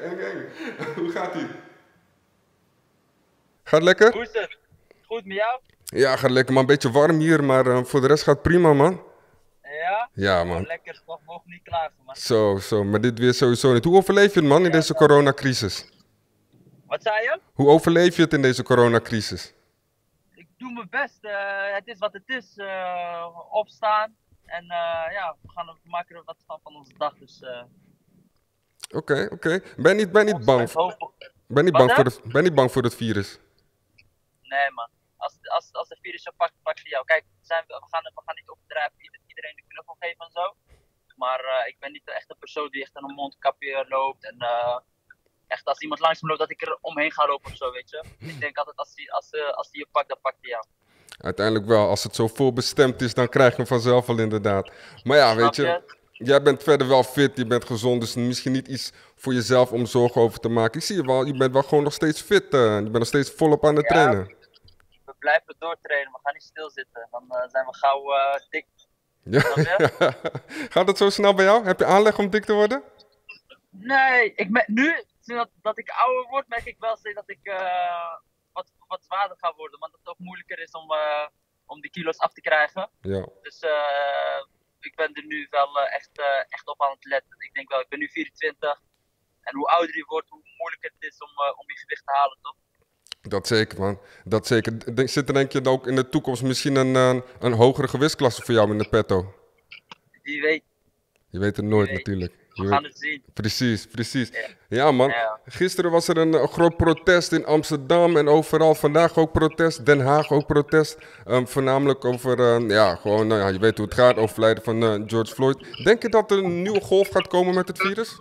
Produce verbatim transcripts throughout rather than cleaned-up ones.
eng, eng. Hoe gaat ie? Gaat lekker? Hoe is het? Goed met jou? Ja, gaat lekker man. Een beetje warm hier, maar uh, voor de rest gaat prima man. Ja? Ja Oh, man. lekker, toch mogen niet klagen, man. Zo, zo. Maar dit weer sowieso niet. Hoe overleef je het man in Ja, deze toch. coronacrisis? Wat zei je? Hoe overleef je het in deze coronacrisis? Ik doe mijn best. eh, het is wat het is. eh, opstaan. En eh, ja, we, gaan, we maken er wat van van onze dag. Dus eh Oké, oké. Ben je niet, ben je niet bang, ons hoop. ben je niet Wat bang hè? voor het, ben je niet bang voor het virus? Nee, man. Als, als, als de virus je pakt, pakt hij jou. Kijk, zijn we, we, gaan, we gaan niet overdrijven. Ieder, iedereen de knuffel geven en zo. Maar eh, ik ben niet echt een persoon die echt aan een mondkapje loopt. En eh, echt als iemand langs me loopt, dat ik er omheen ga lopen of zo, weet je. Ik denk altijd, als hij als, eh, als die je pakt, dan pakt hij jou. Uiteindelijk wel. Als het zo voorbestemd is, dan krijg je hem vanzelf wel inderdaad. Maar ja, weet Snap je, je? jij bent verder wel fit, je bent gezond, dus misschien niet iets voor jezelf om zorgen over te maken. Ik zie je wel, je bent wel gewoon nog steeds fit. eh, je bent nog steeds volop aan het Ja, trainen. we blijven doortrainen. We gaan niet stilzitten. Dan eh, zijn we gauw eh, dik. Ja. Snap je? Gaat het zo snel bij jou? Heb je aanleg om dik te worden? Nee, ik me- nu, sinds dat, dat ik ouder word, merk ik wel steeds dat ik eh, wat, wat zwaarder ga worden. Want dat het ook moeilijker is om, eh, om die kilo's af te krijgen. Ja. Dus eh, ik ben er nu wel eh, echt, eh, echt op aan het letten. Ik denk wel, ik ben nu vierentwintig. En hoe ouder je wordt, hoe moeilijker het is om, eh, om je gewicht te halen, toch? Dat zeker, man. Dat zeker. Denk- Zit er denk je ook in de toekomst misschien een, eh, een hogere gewichtsklasse voor jou in de petto? Wie weet, Je weet het wie nooit weet. natuurlijk. Je We weet- gaan het zien. Precies, precies. Ja. Ja, man. Ja. Gisteren was er een, eh, groot protest in Amsterdam en overal. Vandaag ook protest. Den Haag ook protest. Ehm, voornamelijk over, eh, ja, gewoon, nou ja, je weet hoe het gaat. Overlijden van eh, George Floyd. Denk je dat er een nieuwe golf gaat komen met het virus?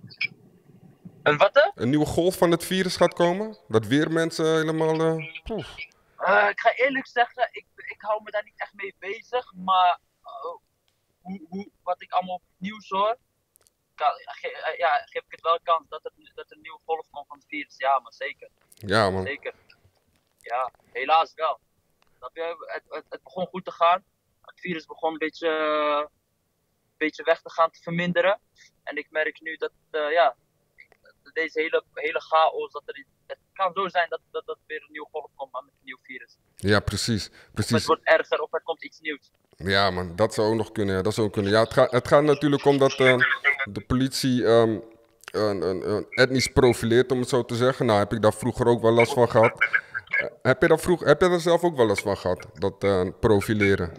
En wat hè? Een nieuwe golf van het virus gaat komen? Dat weer mensen helemaal... eh, poef. Eh, ik ga eerlijk zeggen, ik, ik hou me daar niet echt mee bezig. Maar eh, hoe, hoe, wat ik allemaal op het nieuws hoor, kan, ge- eh, ja, geef ik het wel kans dat er, dat er een nieuwe golf komt van het virus. Ja, maar zeker. Ja, man. Zeker. Ja, helaas wel. Snap je? Het, het, het begon goed te gaan. Het virus begon een beetje, eh, een beetje weg te gaan, te verminderen. En ik merk nu dat, eh, ja, deze hele, hele chaos, dat er, het kan zo zijn dat, dat, dat weer een nieuwe golf komt maar met een nieuw virus. Ja, precies. Of het Precies. wordt erger of er komt iets nieuws. Ja, man, dat zou ook nog kunnen. Ja, dat zou ook kunnen. Ja, het, gaat, het gaat natuurlijk om dat eh, de politie ehm, een, een, een etnisch profileert, om het zo te zeggen. Nou, heb ik daar vroeger ook wel last van gehad. Eh, heb je daar vroeg, heb je daar zelf ook wel last van gehad? Dat eh, profileren?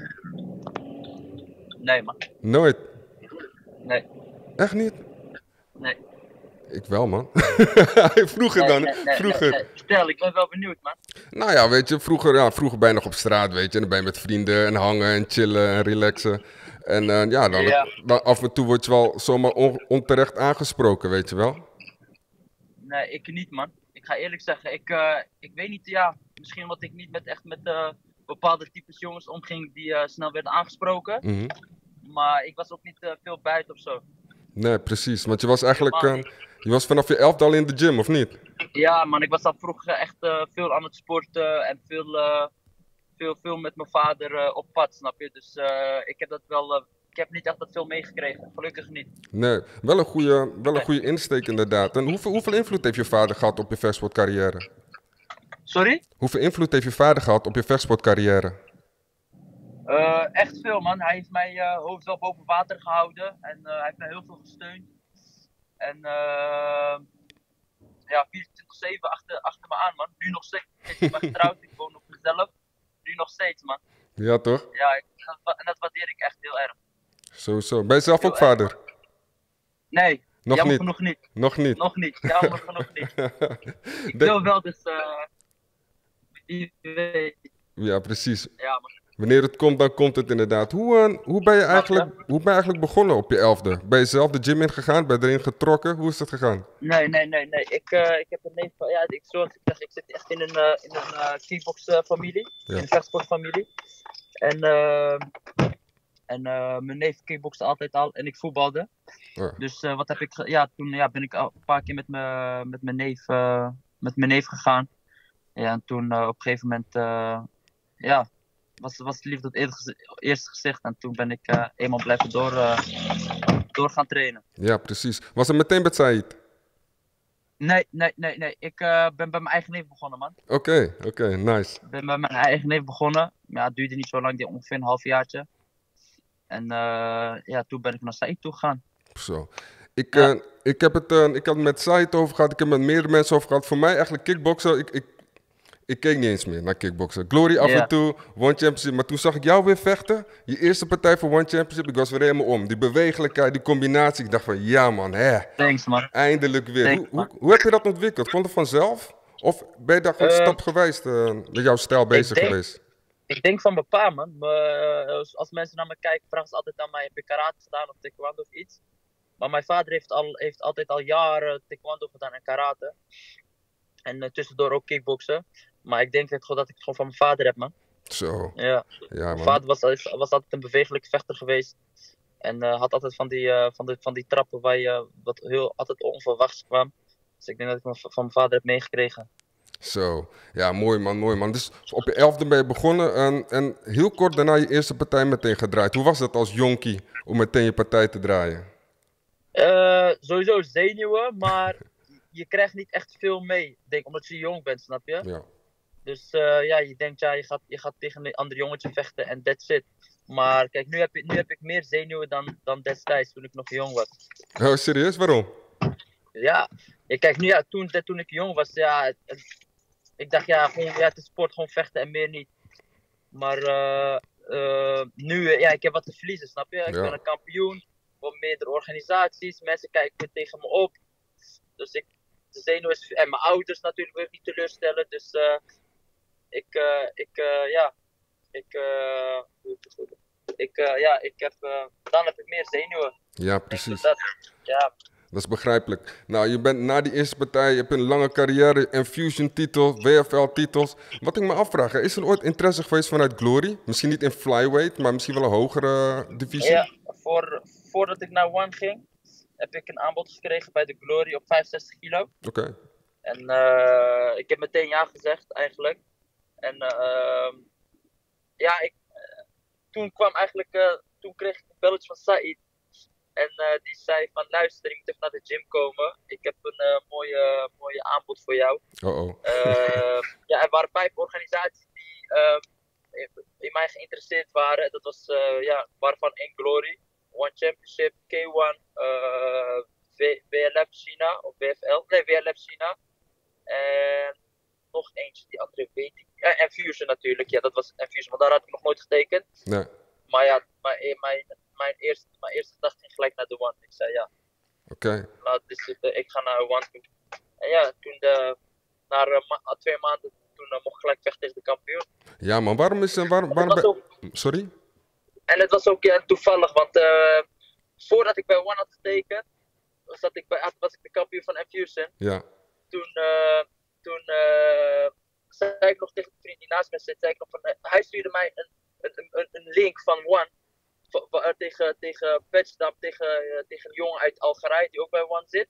Nee, man. Nooit. Nee. Echt niet? Nee. Ik wel, man. Vroeger Nee, dan, nee, hè? nee, Vroeger. nee, nee. Vertel, ik ben wel benieuwd, man. Nou ja, weet je, vroeger, ja, vroeger ben je nog op straat, weet je. En dan ben je met vrienden en hangen en chillen en relaxen. En eh, ja, dan, Ja. dan af en toe word je wel zomaar on- onterecht aangesproken, weet je wel. Nee, ik niet, man. Ik ga eerlijk zeggen, ik, eh, ik weet niet, ja, misschien omdat ik niet met echt met eh, bepaalde types jongens omging die eh, snel werden aangesproken. Mhm. Maar ik was ook niet eh, veel buiten of zo. Nee, precies. Want je was eigenlijk, Helemaal eh, je was vanaf je elfde al in de gym, of niet? Ja, man, ik was al vroeger echt eh, veel aan het sporten en veel, eh, veel, veel met mijn vader eh, op pad, snap je? Dus eh, ik heb dat wel, eh, ik heb niet echt dat veel meegekregen, gelukkig niet. Nee, wel een goede, wel een goede insteek inderdaad. En hoeveel, hoeveel invloed heeft je vader gehad op je vechtsportcarrière? Sorry? Hoeveel invloed heeft je vader gehad op je vechtsportcarrière? Eh, echt veel, man. Hij heeft mij eh hoofd wel boven water gehouden en eh, hij heeft mij heel veel gesteund. En eh, ja, vierentwintig zeven achter, achter me aan, man. Nu nog steeds. Ik ben getrouwd, ik woon op mezelf. Nu nog steeds, man. Ja, toch? Ja, ik, dat, wa- en dat waardeer ik echt heel erg. Sowieso. Ben je zelf ook Heel erg. vader? Nee, Nog jammer niet. genoeg niet. Nog niet. Nog niet, jammer genoeg niet. Ik De- wil wel, dus eh wie weet. Ja, precies. Ja, man. Wanneer het komt, dan komt het inderdaad. Hoe, eh, hoe, ben je eigenlijk, hoe ben je eigenlijk begonnen op je elfde? Ben je zelf de gym ingegaan? Ben je erin getrokken? Hoe is dat gegaan? Nee, nee, nee, nee. Ik, eh, ik heb een neef, ja, ik, zoals ik zeg, ik zit echt in een, eh, in een uh, kickbox-familie, Ja. in een vechtsportfamilie. En, eh, en eh, mijn neef kickboxte altijd al en ik voetbalde. Ja. Dus eh, wat heb ik, ge- ja, toen ja, ben ik al een paar keer met, me, met, mijn, neef, eh, met mijn neef gegaan. Ja, en toen eh, op een gegeven moment, eh, ja, was, was de liefde op het eerste gezi- eerste gezicht. En toen ben ik eh, eenmaal blijven door, eh, door gaan trainen. Ja, precies. Was het meteen met Said? Nee, nee, nee, nee. Ik eh, ben bij mijn eigen neef begonnen, man. Oké, okay, oké, okay, nice. Ik ben bij mijn eigen neef begonnen. Ja, het duurde niet zo lang, die ongeveer een halfjaartje. En uh, ja, toen ben ik naar Said toe gegaan. Zo. Ik, Ja. uh, ik, heb het, uh, ik had het met Said over gehad, ik heb het met meerdere mensen over gehad. Voor mij eigenlijk kickboksen, ik, ik, ik keek niet eens meer naar kickboksen. Glory af Ja. en toe, One Championship. Maar toen zag ik jou weer vechten. Je eerste partij voor One Championship, ik was weer helemaal om. Die bewegelijkheid, die combinatie. Ik dacht van, ja man, hè. Thanks, man. Eindelijk weer. Thanks, hoe, hoe, hoe heb je dat ontwikkeld? Kwam het vanzelf? Of ben je daar gewoon Uh, stapgewijs uh, met jouw stijl bezig denk, geweest? Ik denk van mijn pa, man. Uh, als mensen naar me kijken, vragen ze altijd aan mij: heb je karate gedaan of taekwondo of iets? Maar mijn vader heeft, al, heeft altijd al jaren taekwondo gedaan en karate. En uh, tussendoor ook kickboksen. Maar ik denk dat, dat ik het gewoon van mijn vader heb, man. Zo. Ja. Ja, mijn vader was, was altijd een bewegelijke vechter geweest. En uh, had altijd van die, uh, van, de, van die trappen waar je wat heel altijd onverwachts kwam. Dus ik denk dat ik het van mijn vader heb meegekregen. Zo, ja, mooi man, mooi man. Dus op je elfde ben je begonnen en, en heel kort daarna je eerste partij meteen gedraaid. Hoe was het als jonkie om meteen je partij te draaien? Uh, sowieso zenuwen, maar je krijgt niet echt veel mee, denk, omdat je jong bent, snap je? Ja. Dus uh, ja, je denkt, ja, je gaat, je gaat tegen een ander jongetje vechten en that's it. Maar kijk, nu heb ik, nu heb ik meer zenuwen dan, dan destijds, toen ik nog jong was. Oh, serieus? Waarom? Ja, ja kijk, nu, ja toen, toen ik jong was, ja, het, het, ik dacht, ja, gewoon, ja, het is sport, gewoon vechten en meer niet. Maar uh, uh, nu, ja, ik heb wat te verliezen, snap je? Ik ja. ben een kampioen voor meerdere organisaties, mensen kijken tegen me op. Dus ik, de zenuwen is, en mijn ouders natuurlijk wil ik niet teleurstellen, dus uh, ik, uh, ik, uh, ja, ik, uh, ik, uh, ja, ik heb, uh, dan heb ik meer zenuwen. Ja, precies. Dat, ja. Dat is begrijpelijk. Nou, je bent na die eerste partij, je hebt een lange carrière, Enfusion-titels, W F L-titels. Wat ik me afvraag, is er ooit interesse geweest vanuit Glory? Misschien niet in flyweight, maar misschien wel een hogere divisie? Ja, voor, voordat ik naar One ging, heb ik een aanbod gekregen bij de Glory op vijfenzestig kilo. Oké. Okay. En uh, ik heb meteen ja gezegd, eigenlijk. En uh, ja, ik, uh, toen kwam eigenlijk, uh, toen kreeg ik een belletje van Said. En uh, die zei van, luister, je moet even naar de gym komen. Ik heb een uh, mooie, mooie aanbod voor jou. Oh oh. Uh, ja, er waren vijf organisaties die uh, in mij geïnteresseerd waren. Dat was, uh, ja, waarvan één Glory, One Championship, K één, uh, W L F China, of W F L, nee, W L F China. En nog eentje, die andere weet ik. Ja, Enfusion natuurlijk, ja, dat was Enfusion, maar daar had ik nog nooit getekend. Nee. Maar ja, mijn, mijn, mijn, eerste, mijn eerste gedachte ging gelijk naar de One. Ik zei ja. Oké. Okay. Nou, dus, uh, ik ga naar One toe. En ja, toen de, na uh, ma twee maanden, toen uh, mocht ik gelijk vechten tegen de kampioen. Ja man, waarom is... Uh, waarom, waarom ook, Sorry? En het was ook ja, toevallig, want uh, voordat ik bij One had getekend, zat ik bij, was ik de kampioen van Enfusion. Ja. Toen, uh, toen uh, zei ik nog tegen de vriend die naast me zit, zei ik nog van, uh, hij stuurde mij een, een, een, een link van One. Uh, tegen, tegen Patchdam, tegen, uh, tegen een jongen uit Algerije die ook bij One zit.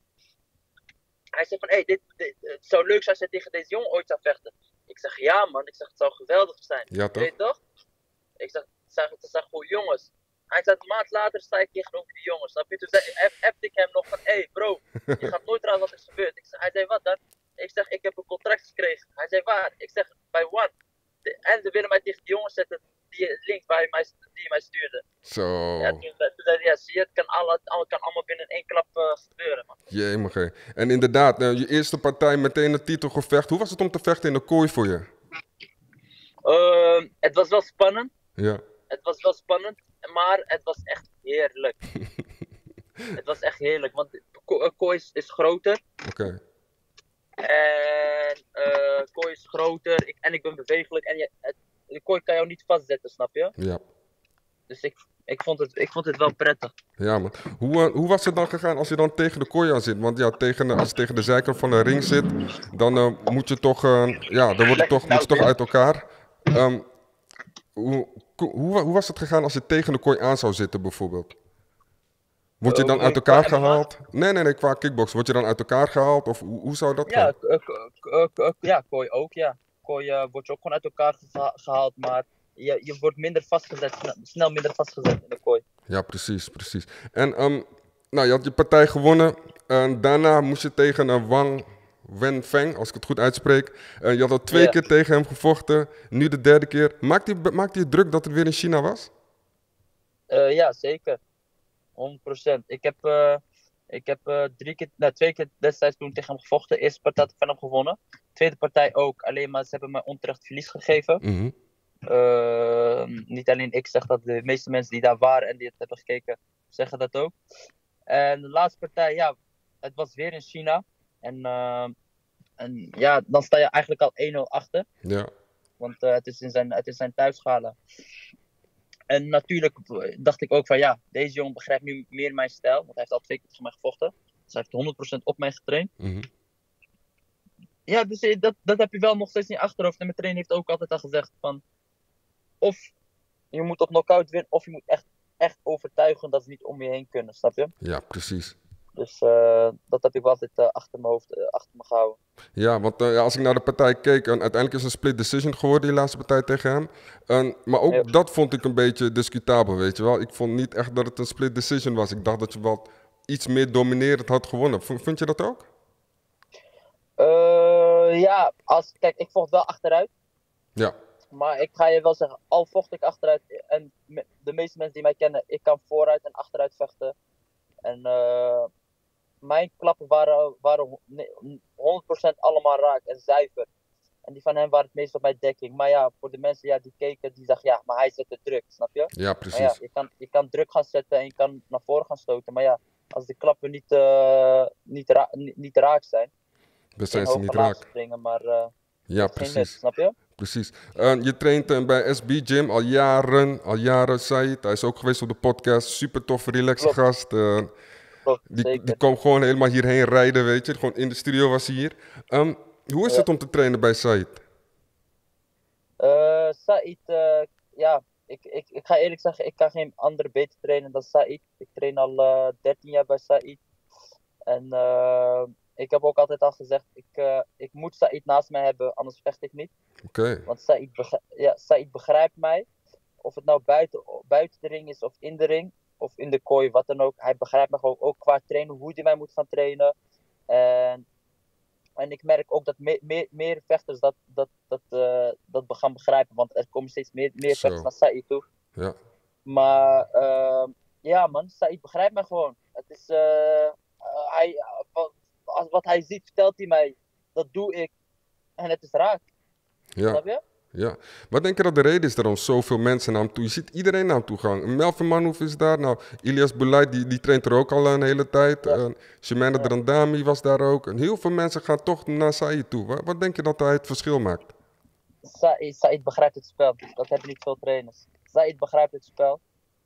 Hij zei van, hé, hey, dit, dit, het zou leuk zijn als je tegen deze jongen ooit zou vechten. Ik zeg, ja man, ik zeg, het zou geweldig zijn. Ja toch? Weet je toch? Ik zeg, het zijn goede jongens. Hij zei, een maand later sta ik tegenover die jongens, snap je? Toen appte ik hem nog van, hé hey, bro, je gaat nooit raden wat er is gebeurd. Ik zeg, hij zei, wat dan? Ik zeg, ik heb een contract gekregen. Hij zei, waar? Ik zeg, bij One. De, en ze willen mij tegen die jongens zetten, die link waar je mij, die je mij stuurde. Zo. Ja, toen, toen zei hij, ja, zie je, het kan, alle, het kan allemaal binnen één klap uh, gebeuren, man. Jemige. En inderdaad, uh, je eerste partij meteen een titelgevecht. Hoe was het om te vechten in de kooi voor je? Uh, het was wel spannend. Ja. Het was wel spannend, maar het was echt heerlijk. Het was echt heerlijk, want de ko kooi is, is groter. Oké. Okay. En uh, kooi is groter ik, en ik ben bewegelijk. En je, het, de kooi kan jou niet vastzetten, snap je? Ja. Dus ik, ik, vond, het, ik vond het wel prettig. Ja, man. Hoe, uh, hoe was het dan gegaan als je dan tegen de kooi aan zit? Want ja, tegen, als je tegen de zijkant van de ring zit, dan uh, moet je toch, uh, ja, dan wordt het toch, moet je toch uit elkaar. Um, hoe, hoe, hoe was het gegaan als je tegen de kooi aan zou zitten, bijvoorbeeld? Word je dan uit elkaar gehaald? Nee, nee, nee, qua kickbox. Word je dan uit elkaar gehaald? Of hoe, hoe zou dat ja, gaan? Ja, kooi ook, ja. Kooi uh, wordt je ook gewoon uit elkaar geha gehaald, maar je, je wordt minder vastgezet, snel, snel minder vastgezet in de kooi. Ja, precies, precies. En um, nou, je had je partij gewonnen. En daarna moest je tegen een Wang Wen Feng, als ik het goed uitspreek. Uh, je had al twee Ja. keer tegen hem gevochten, nu de derde keer. Maakt hij, maakt hij druk dat het weer in China was? Uh, ja, zeker. honderd procent. Ik heb, uh, ik heb uh, drie keer, nou, twee keer destijds toen tegen hem gevochten. De eerste partij had ik van hem gewonnen. Tweede partij ook. Alleen maar ze hebben me onterecht verlies gegeven. Mm-hmm. Uh, niet alleen ik zeg dat, de meeste mensen die daar waren en die het hebben gekeken, zeggen dat ook. En de laatste partij, ja, het was weer in China. En, uh, en ja, dan sta je eigenlijk al één nul achter. Ja. Want uh, het is in zijn, het is zijn thuisschalen. En natuurlijk dacht ik ook van ja, deze jongen begrijpt nu meer mijn stijl. Want hij heeft al twee keer tegen mij gevochten. Dus hij heeft honderd procent op mij getraind. Mm-hmm. Ja, dus dat, dat heb je wel nog steeds in je achterhoofd. En mijn trainer heeft ook altijd al gezegd van... Of je moet op knockout winnen, of je moet echt, echt overtuigen dat ze niet om je heen kunnen, snap je? Ja, precies. Dus uh, dat heb ik wel altijd uh, achter mijn hoofd, uh, achter me gehouden. Ja, want uh, ja, als ik naar de partij keek, en uiteindelijk is een split decision geworden, die laatste partij tegen hem. Uh, maar ook Ja. dat vond ik een beetje discutabel, weet je wel. Ik vond niet echt dat het een split decision was. Ik dacht dat je wel iets meer dominerend had gewonnen. V- vind je dat ook? Uh, ja, als, kijk, ik vocht wel achteruit. Ja. Maar ik ga je wel zeggen, al vocht ik achteruit, en de meeste mensen die mij kennen, ik kan vooruit en achteruit vechten. En uh, mijn klappen waren, waren honderd procent allemaal raak en zuiver. En die van hem waren het meest op mijn dekking. Maar ja, voor de mensen ja, die keken, die dachten ja, maar hij zet de druk, snap je? Ja, precies. Maar ja, je kan, je kan druk gaan zetten en je kan naar voren gaan stoten. Maar ja, als de klappen niet, uh, niet, ra niet, niet raak zijn, dan zijn ze niet raak. Springen, maar uh, ja, precies. Nut, snap je? Precies. Uh, je traint uh, bij S B Gym al jaren, al jaren, Said. Hij is ook geweest op de podcast. Super toffe, relaxe gast. Uh, Klopt, die, die kwam gewoon helemaal hierheen rijden, weet je. Gewoon in de studio was hij hier. Um, hoe is ja. het om te trainen bij Said? Uh, Said, uh, ja, ik, ik, ik ga eerlijk zeggen, ik kan geen andere beter trainen dan Said. Ik train al uh, dertien jaar bij Said. En uh, ik heb ook altijd al gezegd, ik, uh, ik moet Said naast mij hebben, anders vecht ik niet. Okay. Want Said, begrijp, ja, Said begrijpt mij. Of het nou buiten, buiten de ring is of in de ring. Of in de kooi, wat dan ook. Hij begrijpt me gewoon ook qua trainen, hoe hij mij moet gaan trainen. En, en ik merk ook dat me, meer, meer vechters dat, dat, dat, uh, dat gaan begrijpen. Want er komen steeds meer, meer vechters naar Said toe. Ja. Maar uh, ja man, Said begrijpt mij gewoon. Het is... Uh, uh, hij, wat, wat hij ziet, vertelt hij mij. Dat doe ik. En het is raak. Ja. Snap je? Ja. Wat denk je dat de reden is daarom zoveel mensen naar hem toe? Je ziet iedereen naar hem toe gaan. Melvin Manhoef is daar. Nou, Ilias Boulay, die, die traint er ook al een hele tijd. Ja. Uh, Chimène ja. Drandami was daar ook. En heel veel mensen gaan toch naar Said toe. Wat, wat denk je dat hij het verschil maakt? Said, Said begrijpt het spel. Dat hebben niet veel trainers. Said begrijpt het spel.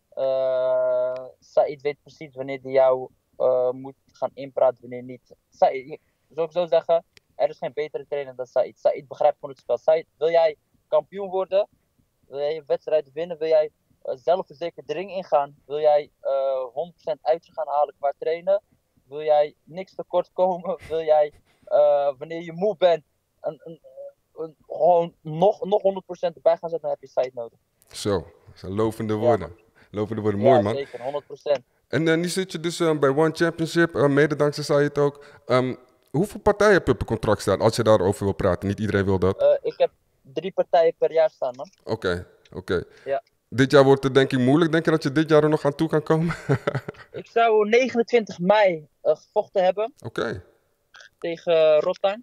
Uh, Said weet precies wanneer hij jou uh, moet gaan inpraten, wanneer niet. Said, zou ik zo zeggen, er is geen betere trainer dan Said. Said begrijpt gewoon het spel. Said, wil jij kampioen worden? Wil jij je wedstrijd winnen? Wil jij uh, zelfverzekerd de ring ingaan? Wil jij uh, honderd procent uit je gaan halen qua trainen? Wil jij niks tekort komen? Wil jij, uh, wanneer je moe bent, een, een, een, gewoon nog, nog honderd procent erbij gaan zetten? Dan heb je Said nodig. Zo, dat zijn lovende woorden. Ja, lovende woorden, ja, mooi man. Zeker, honderd procent. En uh, nu zit je dus uh, bij One Championship, uh, mede dankzij Said ook. Um, hoeveel partijen heb je op een contract staan, als je daarover wil praten? Niet iedereen wil dat. Uh, ik heb drie partijen per jaar staan, man. Oké, okay, oké. Okay. Ja. Dit jaar wordt het denk ik moeilijk. Denk je dat je dit jaar er nog aan toe kan komen? Ik zou negenentwintig mei uh, gevochten hebben. Oké. Okay. Tegen uh, Rotterdam.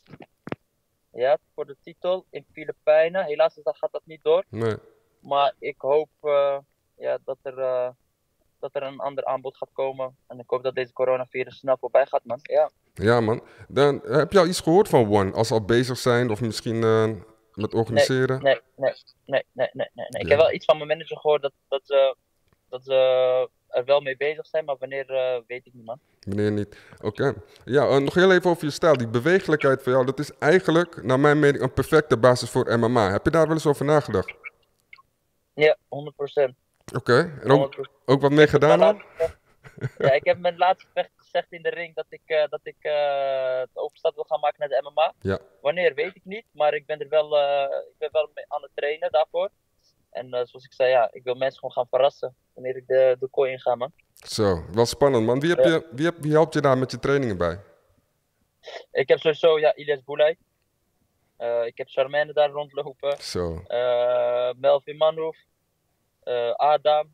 Ja, voor de titel in Filipijnen. Helaas gaat dat niet door. Nee. Maar ik hoop uh, ja, dat, er, uh, dat er een ander aanbod gaat komen. En ik hoop dat deze coronavirus snel voorbij gaat, man. Ja, ja man. Dan, heb je al iets gehoord van One? Als ze al bezig zijn of misschien uh, met organiseren? Nee, nee, nee, nee, nee, nee, nee. Ja. Ik heb wel iets van mijn manager gehoord dat, dat, uh, dat ze er wel mee bezig zijn. Maar wanneer, uh, weet ik niet, man. Wanneer niet. Oké. Okay. Ja, uh, nog heel even over je stijl. Die bewegelijkheid van jou, dat is eigenlijk, naar mijn mening, een perfecte basis voor M M A. Heb je daar wel eens over nagedacht? Ja, honderd procent. Oké. Okay. En ook, ook wat mee gedaan al? Ja, ik heb mijn laatste vecht gezegd in de ring dat ik, uh, dat ik uh, de overstap wil gaan maken naar de M M A. Ja. Wanneer, weet ik niet. Maar ik ben er wel, uh, ik ben wel mee aan het trainen daarvoor. En uh, zoals ik zei, ja, ik wil mensen gewoon gaan verrassen wanneer ik de, de kooi inga, man. Zo, wel spannend, man. Wie, heb ja. je, wie, heb, wie helpt je daar met je trainingen bij? Ik heb sowieso, ja, Ilyas Boulay. Uh, ik heb Charmaine daar rondlopen. Zo. Uh, Melvin Manhoef. Uh, Adam.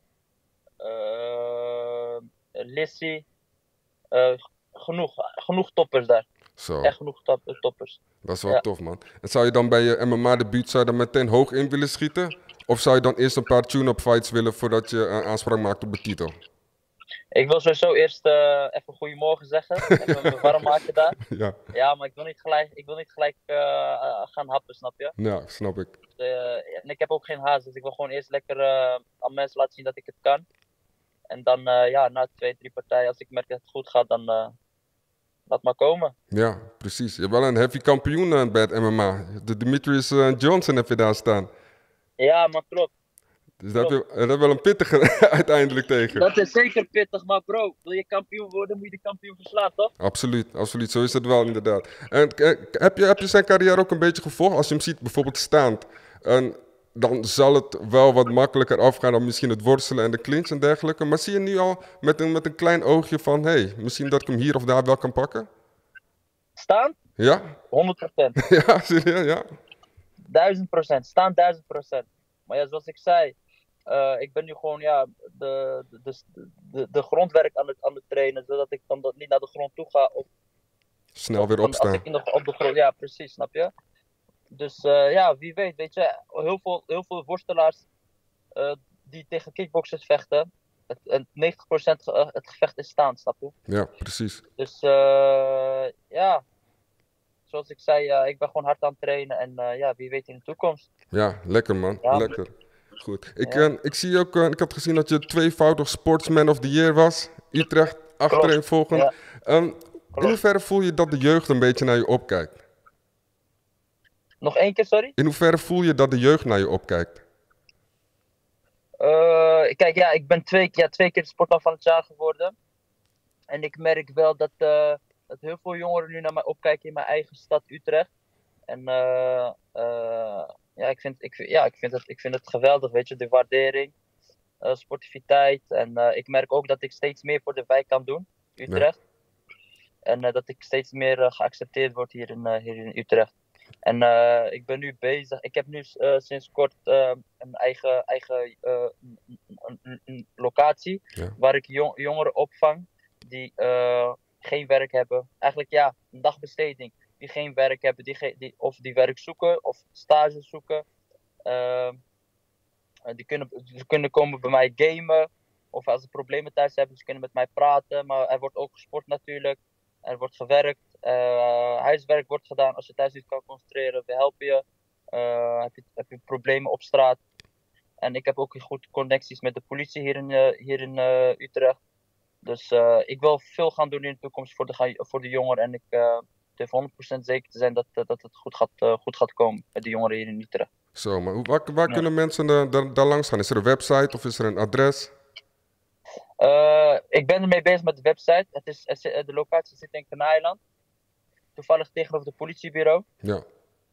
Uh, Lissy. Uh, genoeg, genoeg toppers daar. Zo. Echt genoeg top, toppers. Dat is wel Ja. tof, man. En zou je dan bij je M M A-debuut zou je dan meteen hoog in willen schieten? Of zou je dan eerst een paar tune-up fights willen voordat je uh, aanspraak maakt op de titel? Ik wil sowieso eerst uh, even goedemorgen zeggen. Even me warm maken daar. Ja. Ja, maar ik wil niet gelijk, ik wil niet gelijk uh, gaan happen, snap je? Ja, snap ik. Uh, en ik heb ook geen haast, dus ik wil gewoon eerst lekker uh, aan mensen laten zien dat ik het kan. En dan, uh, ja, na twee, drie partijen, als ik merk dat het goed gaat, dan uh, laat maar komen. Ja, precies. Je hebt wel een heavy kampioen uh, bij het M M A. De Demetrius uh, Johnson heb je daar staan. Ja, maar klopt. Dus dat heb je, dat heb wel een pittige uiteindelijk tegen. Dat is zeker pittig, maar bro, wil je kampioen worden, moet je de kampioen verslaan, toch? Absoluut, absoluut. Zo is het wel inderdaad. En heb je, heb je zijn carrière ook een beetje gevolgd? Als je hem ziet bijvoorbeeld staand, en dan zal het wel wat makkelijker afgaan dan misschien het worstelen en de clinch en dergelijke. Maar zie je nu al met een, met een klein oogje van, hé, hey, misschien dat ik hem hier of daar wel kan pakken? Staan? Ja? honderd procent. Ja, serieus, ja? Duizend procent. Staan duizend procent. Maar ja, zoals ik zei, uh, ik ben nu gewoon ja, de, de, de, de, de grondwerk aan het, aan het trainen, zodat ik dan dat niet naar de grond toe ga. Of, Snel of weer dan, opstaan. Als ik nog op de grond, ja, precies, snap je? Dus uh, ja, wie weet, weet je, heel veel, heel veel worstelaars uh, die tegen kickboxers vechten, het, het negentig procent ge, het gevecht is staan, snap je? Ja, precies. Dus uh, ja, zoals ik zei, uh, ik ben gewoon hard aan het trainen en uh, ja, wie weet in de toekomst. Ja, lekker man, ja. lekker. Goed. Ik, Ja. uh, ik zie ook, uh, ik had gezien dat je tweevoudig Sportsman of the Year was. Utrecht, achtereenvolgend. Ja. Um, in hoeverre voel je dat de jeugd een beetje naar je opkijkt? Nog één keer, sorry? In hoeverre voel je dat de jeugd naar je opkijkt? Uh, kijk, ja, ik ben twee, ja, twee keer de sportman van het jaar geworden. En ik merk wel dat, uh, dat heel veel jongeren nu naar mij opkijken in mijn eigen stad Utrecht. En uh, uh, ja, ik vind, ik, ja ik, vind het, ik vind het geweldig, weet je, de waardering, uh, sportiviteit. En uh, ik merk ook dat ik steeds meer voor de wijk kan doen, Utrecht. Ja. En uh, dat ik steeds meer uh, geaccepteerd word hier in, uh, hier in Utrecht. En uh, ik ben nu bezig, ik heb nu uh, sinds kort uh, een eigen, eigen uh, een, een, een locatie ja. waar ik jong, jongeren opvang die uh, geen werk hebben. Eigenlijk ja, een dagbesteding. Die geen werk hebben, die ge- die, of die werk zoeken of stage zoeken. Uh, die, kunnen, die kunnen komen bij mij gamen. Of als ze problemen thuis hebben, ze kunnen met mij praten. Maar er wordt ook gesport natuurlijk. Er wordt gewerkt. Uh, huiswerk wordt gedaan. Als je thuis niet kan concentreren, we helpen je. Uh, heb je. Heb je problemen op straat. En ik heb ook goed connecties met de politie hier in, uh, hier in uh, Utrecht. Dus uh, ik wil veel gaan doen in de toekomst voor de, voor de jongeren. En ik uh, durf honderd procent zeker te zijn dat, uh, dat het goed gaat, uh, goed gaat komen met de jongeren hier in Utrecht. Zo, maar waar, waar ja. kunnen mensen uh, daar, daar langs gaan? Is er een website of is er een adres? Uh, ik ben ermee bezig met de website. Het is, de locatie zit in Kanaaleiland. Toevallig tegenover het politiebureau. Ja.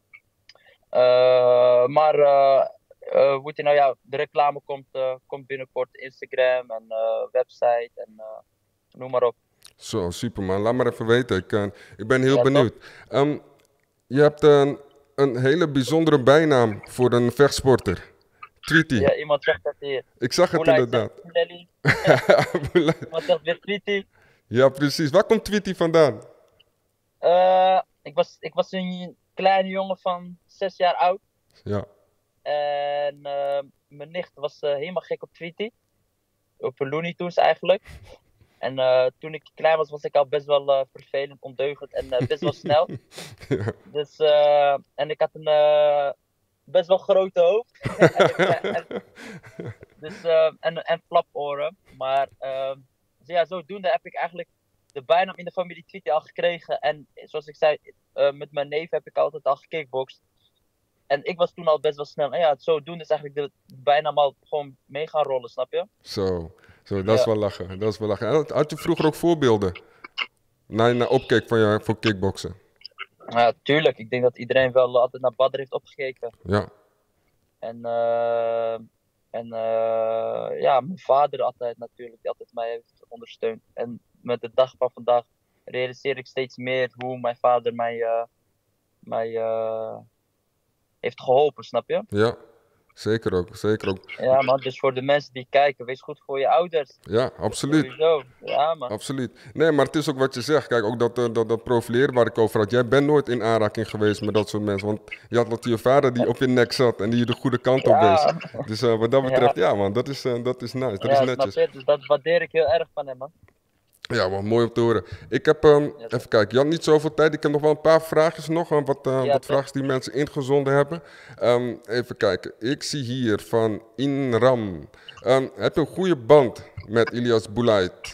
Uh, maar uh, uh, hoe je nou ja, de reclame komt, uh, komt binnenkort. Instagram en uh, website en uh, noem maar op. Zo, super man. Laat maar even weten. Ik, uh, ik ben heel ja, benieuwd. Um, je hebt een, een hele bijzondere bijnaam voor een vechtsporter. Tweety. Ja, iemand zegt dat hier. Ik zag het Boulay inderdaad. Iemand zegt weer Tweety. Ja, precies. Waar komt Tweety vandaan? Uh, ik, was, ik was een kleine jongen van zes jaar oud. Ja. En uh, mijn nicht was uh, helemaal gek op Tweety. Op Looney Tunes eigenlijk. En uh, toen ik klein was, was ik al best wel uh, vervelend, ondeugend en uh, best wel snel. Ja. Dus, uh, en ik had een uh, best wel grote hoofd. en, en, dus, uh, en, en flaporen. Maar uh, ja, zodoende heb ik eigenlijk de bijnaam in de familie Tweety al gekregen. En zoals ik zei, uh, met mijn neef heb ik altijd al gekickboxd. En ik was toen al best wel snel. En ja, zodoende is eigenlijk de bijnaam al gewoon mee gaan rollen, snap je? Zo. Zo, dat is ja. wel lachen. Dat is wel lachen. En had je vroeger ook voorbeelden? Naar je naar opkeek van je, voor kickboksen? Ja, tuurlijk. Ik denk dat iedereen wel altijd naar Badr heeft opgekeken. Ja. En, uh, en uh, ja, mijn vader altijd natuurlijk, die altijd mij heeft ondersteund. En met de dag van vandaag realiseer ik steeds meer hoe mijn vader mij, eh, mij eh, heeft geholpen, snap je? Ja, zeker ook, zeker ook. Ja man, dus voor de mensen die kijken, wees goed voor je ouders. Ja, absoluut. Sowieso, ja man. Absoluut. Nee, maar het is ook wat je zegt. Kijk, ook dat, eh, dat, dat profileren waar ik over had. Jij bent nooit in aanraking geweest met dat soort mensen. Want je had natuurlijk je vader die op je nek zat en die je de goede kant op wees. Ja, Dus eh, wat dat ja, betreft, ja man, dat is, eh, dat is nice. Dat is ja, snap netjes. je? Dus dat waardeer ik heel erg van hem man. Ja man, mooi om te horen. Ik heb, ehm, Ja, even kijken, je had niet zoveel tijd. Ik heb nog wel een paar vraagjes nog. eh, wat, eh, ja wat toch? vragen die mensen ingezonden hebben. Ehm, even kijken. Ik zie hier van Inram. Ehm, heb je een goede band met Ilias Boulait?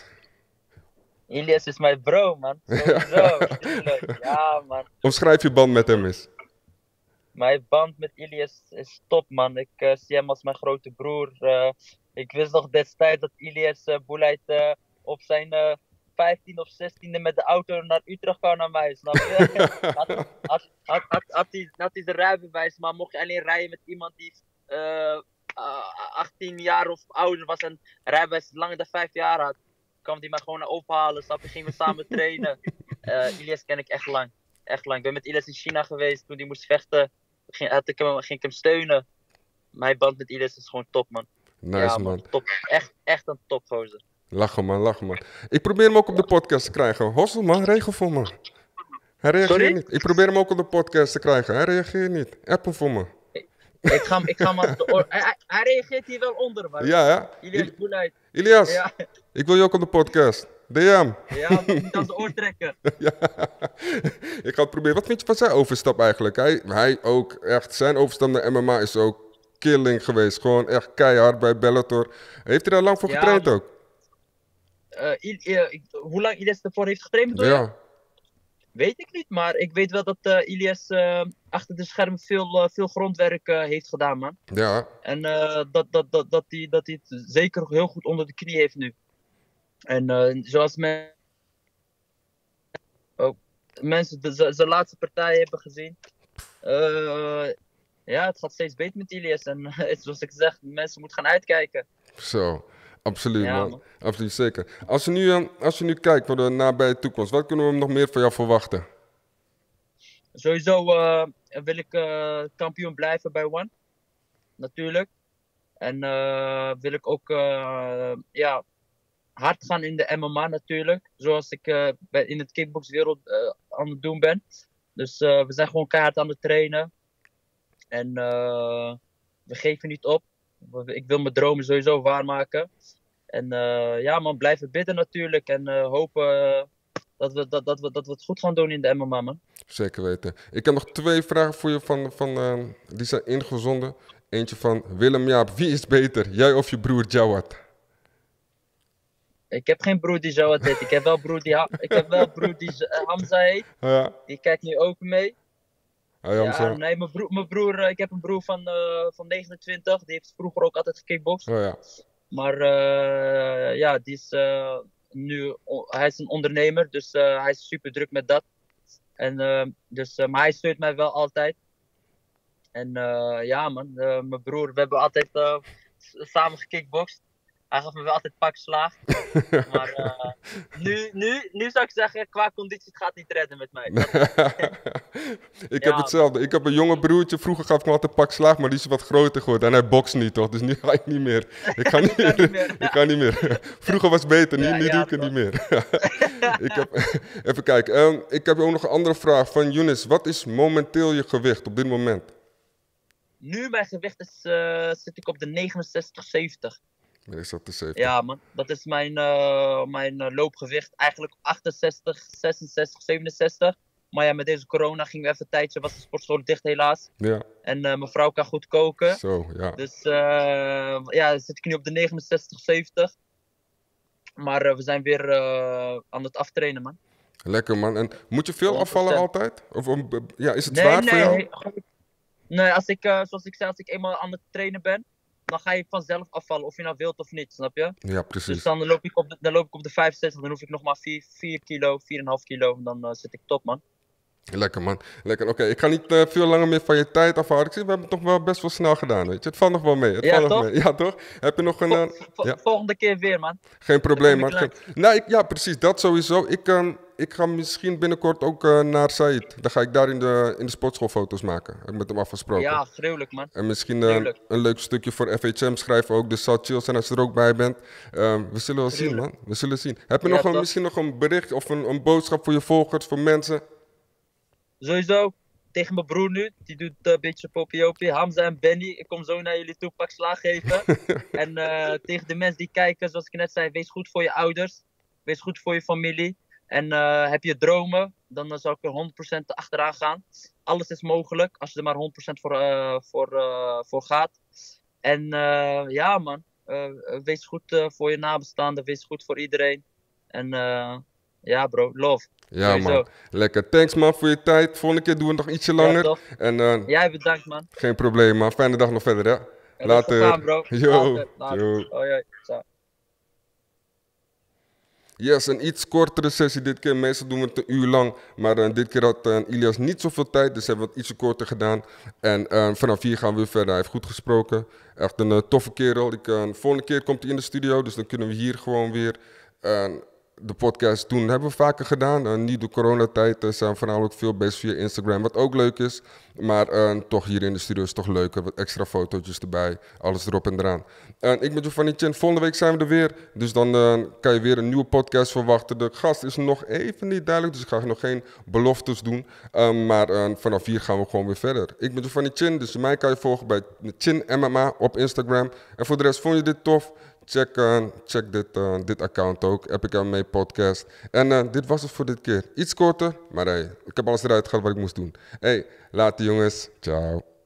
Ilias is mijn bro man, sowieso. Tuurlijk. Ja man. Omschrijf je band met hem eens. Mijn band met Ilias is top, man. Ik eh, zie hem als mijn grote broer. Eh, ik wist nog destijds dat Ilias uh, Boulait eh, op zijn uh, vijftiende of zestiende met de auto naar Utrecht kwam naar mij, snap je? had, had, had, had, had, hij, had hij zijn rijbewijs, maar mocht je alleen rijden met iemand die uh, uh, achttien jaar of ouder was en rijbewijs langer dan vijf jaar had, kwam hij mij gewoon naar ophalen, snap je? Gingen we samen trainen. Uh, Ilias ken ik echt lang. Echt lang. Ik ben met Ilias in China geweest toen hij moest vechten. Ging, had ik hem, ging ik hem steunen. Mijn band met Ilias is gewoon top, man. Nice Ja, man. man. Top. Echt, echt een topgozer. Lachen man, lachen man. Ik probeer hem ook op de podcast te krijgen. Hossel man, regel voor me. Hij reageert Sorry? niet. Ik probeer hem ook op de podcast te krijgen. Hij reageert niet. App hem voor me. Ik ga, hem- ik ga hem als de oor... hij, hij- hij reageert hier wel onder, maar... Ja, ja. Ilias Il- Boulait. Ilias, Ja, ik wil je ook op de podcast. D M. ja, maar ik moet aan de oor trekken. Ja. Ik ga het proberen. Wat vind je van zijn overstap eigenlijk? Hij, hij ook echt, zijn overstap naar M M A is ook killing geweest. Gewoon echt keihard bij Bellator. Heeft hij daar lang voor Ja, getraind man. ook? Eh, Il- eh, ik- hoe lang Ilias ervoor heeft getraind, bedoel je? Ja. Weet ik niet, maar ik weet wel dat eh, Ilias eh, achter de schermen veel, eh, veel grondwerk eh, heeft gedaan, man. Ja. En eh, dat, dat, dat, dat, hij, dat hij het zeker heel goed onder de knie heeft nu. En eh, zoals men, ook mensen de, z- zijn laatste partijen hebben gezien. eh, ja, het gaat steeds beter met Ilias. En eh, zoals ik zeg, mensen moeten gaan uitkijken. Zo. Absoluut Ja, man. man. Absoluut zeker. Als je nu, eh, als je nu kijkt voor de nabije toekomst. Wat kunnen we nog meer van jou verwachten? Sowieso eh, wil ik eh, kampioen blijven bij One. Natuurlijk. En eh, wil ik ook eh, ja, hard gaan in de M M A natuurlijk. Zoals ik eh, bij, in het kickboxwereld eh, aan het doen ben. Dus eh, we zijn gewoon keihard aan het trainen. En eh, we geven niet op. We- Ik wil mijn dromen sowieso waarmaken. En eh, ja man, blijven bidden natuurlijk. En eh, hopen eh, dat, we, dat, dat, we, dat we het goed gaan doen in de M M A, man. Zeker weten. Ik heb nog twee vragen voor je van, van, eh, die zijn ingezonden. Eentje van Willem Jaap. Wie is beter, jij of je broer Jawad? Ik heb geen broer die zo heet. Ik heb wel broer die, Ha- ik heb wel broer die eh, Hamza heet. Ja, Die kijkt nu ook mee. hij Ja, Hamza. nee, mijn broer, mijn broer eh, ik heb een broer van, eh, van negenentwintig. Die heeft vroeger ook altijd gekickboxd. Oh ja, Maar eh, ja, die is eh, nu, o- hij is een ondernemer, dus eh, hij is super druk met dat. En, eh, dus, eh, maar hij steunt mij wel altijd. En eh, ja man, eh, mijn broer, we hebben altijd eh, s- samen gekickboxd. Hij gaf me wel altijd pak slaag. Maar eh, nu, nu, nu zou ik zeggen, qua conditie het gaat niet redden met mij. ik Ja, heb hetzelfde. Ik heb een jonge broertje. Vroeger gaf ik me altijd een pak slaag, maar die is wat groter geworden. En hij bokst niet, toch? Dus nu ga ik niet meer. Ik ga niet, kan niet meer. ik ga niet meer. Vroeger was het beter, nu, Ja, nu ja, doe ik het toch. niet meer. ik heb, even kijken. Ehm, ik heb ook nog een andere vraag van Younes. Wat is momenteel je gewicht op dit moment? Nu mijn gewicht is, eh, zit ik op de negenenzestig, zeventig. Nee, is dat te zeventig? Ja man, dat is mijn, eh, mijn eh, loopgewicht. Eigenlijk achtenzestig, zesenzestig, zevenenzestig. Maar ja, met deze corona ging we even een tijdje, was de sportschool dicht helaas. Ja, En eh, mijn vrouw kan goed koken. zo, ja. Dus eh, ja, dan zit ik nu op de negenenzestig, zeventig. Maar eh, we zijn weer eh, aan het aftrainen, man. Lekker man. En moet je veel honderd procent. afvallen altijd? Of om- ja, is het Nee, zwaar voor jou? nee. Nee, als ik, eh, zoals ik zei, als ik eenmaal aan het trainen ben, dan ga je vanzelf afvallen, of je nou wilt of niet, snap je? Ja, Dus precies. dan loop ik op de, dan loop ik op de vijfenzestig, dan hoef ik nog maar vier, vier kilo, vier komma vijf kilo, en dan eh, zit ik top, man. Lekker man, lekker. Oké, ik ga niet eh, veel langer meer van je tijd afhouden. Ik zie, we hebben het toch wel best wel snel gedaan, weet je. Het valt nog wel mee, het Ja, valt nog toch? mee. Ja, toch? Heb je nog een... Vol- eh, vol- ja, volgende keer weer, man. geen Dan probleem kom ik man. Geen- langs. Nou, ik, ja, precies, dat sowieso. Ik, ehm, ik ga misschien binnenkort ook eh, naar Said. Dan ga ik daar in de, in de sportschool foto's maken. Heb ik met hem afgesproken. Ja, gruwelijk, man. En misschien eh, Gruwelijk. een leuk stukje voor F H M schrijven ook. Dus het zal chill zijn als je er ook bij bent. Ehm, we zullen wel zien, Gruwelijk. man. We zullen zien. Heb je Ja, nog een, toch? misschien nog een bericht of een, een boodschap voor je volgers, voor mensen? Sowieso, tegen mijn broer nu. Die doet eh, een beetje popiopie. Hamza en Benny. Ik kom zo naar jullie toe, pak slaag geven. En eh, tegen de mensen die kijken, zoals ik net zei, wees goed voor je ouders. Wees goed voor je familie. En eh, heb je dromen, dan eh, zou ik er honderd procent achteraan gaan. Alles is mogelijk, als je er maar honderd procent voor, eh, voor, eh, voor gaat. En eh, ja, man. Eh, wees goed eh, voor je nabestaanden. Wees goed voor iedereen. En eh, ja, bro. Love. Ja, Sowieso. man. Lekker. Thanks, man, voor je tijd. Volgende keer doen we het nog ietsje Ja, langer. toch? En eh, Jij bedankt, man. geen probleem, man. Fijne dag nog verder, hè? Ja, dat is Later. gegaan, bro. Yo, Later, later. yo. Hoi, hoi. Ciao. Yes, een iets kortere sessie dit keer. Meestal doen we het een uur lang. Maar eh, dit keer had eh, Ilias niet zoveel tijd, dus hebben we het ietsje korter gedaan. En eh, vanaf hier gaan we weer verder. Hij heeft goed gesproken. Echt een eh, toffe kerel. Ik, eh, de volgende keer komt hij in de studio, dus dan kunnen we hier gewoon weer eh, de podcast doen. Dat hebben we vaker gedaan. Uh, niet door coronatijd uh, zijn we voornamelijk veel bezig via Instagram, wat ook leuk is. Maar uh, toch hier in de studio is het toch leuker. Wat extra fotootjes erbij, alles erop en eraan. Uh, ik ben Giovanni Chin. Volgende week zijn we er weer. Dus dan uh, kan je weer een nieuwe podcast verwachten. De gast is nog even niet duidelijk, dus ik ga nog geen beloftes doen. Uh, maar uh, vanaf hier gaan we gewoon weer verder. Ik ben Giovanni Chin, dus mij kan je volgen bij Chin M M A op Instagram. En voor de rest, vond je dit tof? Check, uh, check dit, uh, dit account ook, Epic M M A Podcast. En uh, dit was het voor dit keer. Iets korter, maar hey, ik heb alles eruit gehaald wat ik moest doen. Hey, later jongens. Ciao.